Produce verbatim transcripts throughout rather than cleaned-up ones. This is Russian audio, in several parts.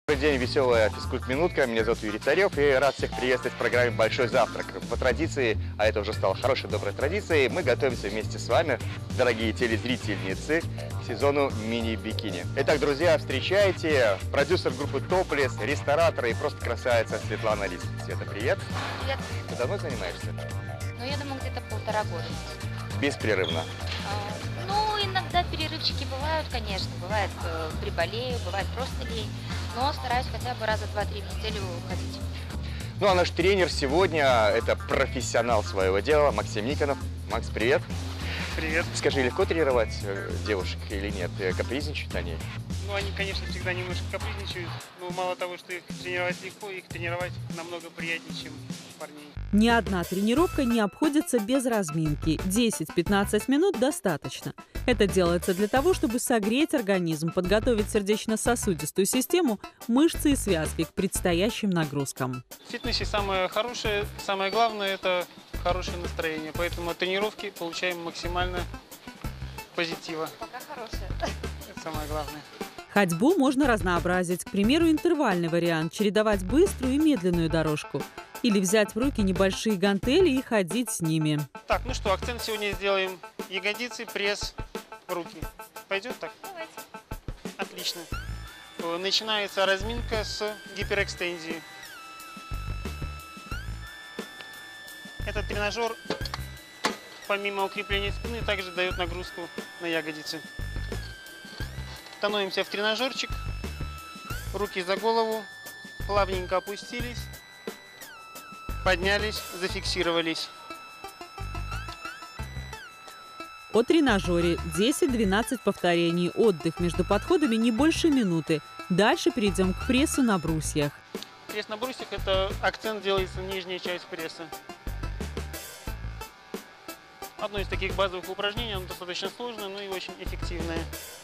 Добрый день, веселая физкульт-минутка. Меня зовут Юрий Царев и рад всех приветствовать в программе «Большой завтрак». По традиции, а это уже стало хорошей, доброй традицией, мы готовимся вместе с вами, дорогие телезрительницы, к сезону мини-бикини. Итак, друзья, встречайте продюсер группы «Топлес», ресторатор и просто красавица Светлана Лис. Света, привет. Привет. Ты давно занимаешься? Ну, я думаю, где-то полтора года. Беспрерывно. А, ну, иногда перерывчики бывают, конечно. Бывает, э, приболею, бывает просто лень. Но стараюсь хотя бы раза два-три в неделю ходить. Ну, а наш тренер сегодня – это профессионал своего дела Максим Никонов. Макс, привет. Привет. Скажи, легко тренировать девушек или нет? Капризничают они? Ну, они, конечно, всегда немножко капризничают, но мало того, что их тренировать легко, их тренировать намного приятнее, чем парней. Ни одна тренировка не обходится без разминки. десять-пятнадцать минут достаточно. Это делается для того, чтобы согреть организм, подготовить сердечно-сосудистую систему, мышцы и связки к предстоящим нагрузкам. В фитнесе самое хорошее, самое главное – это хорошее настроение, поэтому от тренировки получаем максимально позитива. Пока хорошая. Это самое главное. Ходьбу можно разнообразить. К примеру, интервальный вариант – чередовать быструю и медленную дорожку. Или взять в руки небольшие гантели и ходить с ними. Так, ну что, акцент сегодня сделаем ягодицы, пресс, руки. Пойдет так? Давайте. Отлично. Начинается разминка с гиперэкстензии. Этот тренажер, помимо укрепления спины, также дает нагрузку на ягодицы. Становимся в тренажерчик, руки за голову, плавненько опустились, поднялись, зафиксировались. О тренажере десять-двенадцать повторений, отдых между подходами не больше минуты. Дальше перейдем к прессу на брусьях. Пресс на брусьях – это акцент делается нижняя часть пресса. Одно из таких базовых упражнений, оно достаточно сложное, но и очень эффективное.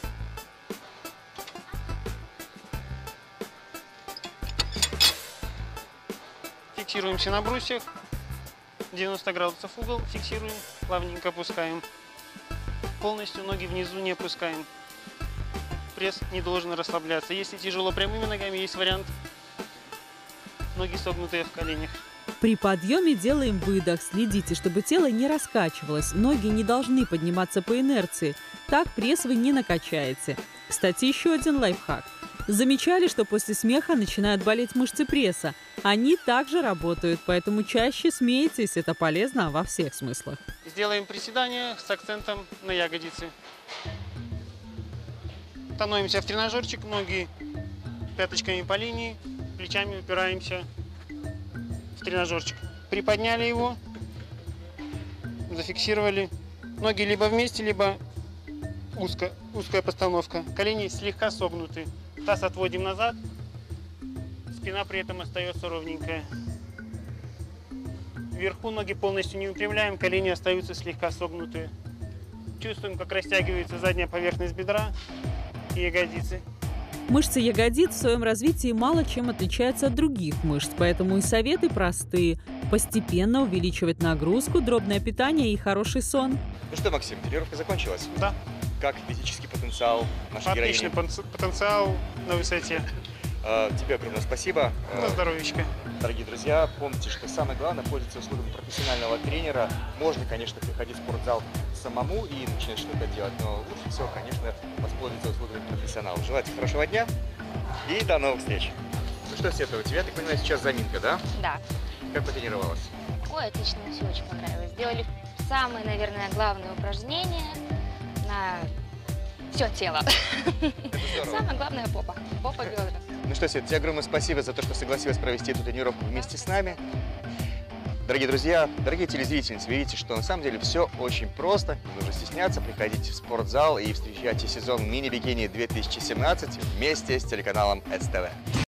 Фиксируемся на брусьях, девяносто градусов угол, фиксируем, плавненько опускаем. Полностью ноги внизу не опускаем. Пресс не должен расслабляться. Если тяжело прямыми ногами, есть вариант ноги согнутые в коленях. При подъеме делаем выдох. Следите, чтобы тело не раскачивалось. Ноги не должны подниматься по инерции. Так пресс вы не накачаете. Кстати, еще один лайфхак. Замечали, что после смеха начинают болеть мышцы пресса? Они также работают, поэтому чаще смейтесь. Это полезно во всех смыслах. Сделаем приседания с акцентом на ягодицы. Становимся в тренажерчик, ноги пяточками по линии, плечами упираемся в тренажерчик. Приподняли его, зафиксировали. Ноги либо вместе, либо узко, узкая постановка. Колени слегка согнуты. Таз отводим назад, спина при этом остается ровненькая. Вверху ноги полностью не выпрямляем, колени остаются слегка согнутые. Чувствуем, как растягивается задняя поверхность бедра и ягодицы. Мышцы ягодиц в своем развитии мало чем отличаются от других мышц, поэтому и советы простые. Постепенно увеличивать нагрузку, дробное питание и хороший сон. Ну что, Максим, тренировка закончилась? Да. Как физический потенциал нашей Отличный героини? потенциал на высоте. Тебе огромное спасибо. На здоровьечко. Дорогие друзья, помните, что самое главное – пользоваться услугами профессионального тренера. Можно, конечно, приходить в спортзал самому и начинать что-то делать, но лучше всего, конечно, воспользоваться услугами профессионалов. Желаю тебе хорошего дня и до новых встреч. Ну что, Света, у тебя, так понимаю, сейчас заминка, да? Да. Как потренировалась? Ой, отлично, все очень понравилось. Сделали самое, наверное, главное упражнение на все тело. Самое главное – попа. Попа, бедра. Ну что, Свет, тебе огромное спасибо за то, что согласилась провести эту тренировку вместе с нами. Дорогие друзья, дорогие телезрительницы, вы видите, что на самом деле все очень просто. Не нужно стесняться, приходите в спортзал и встречайте сезон мини-бикини две тысячи семнадцать вместе с телеканалом СТВ.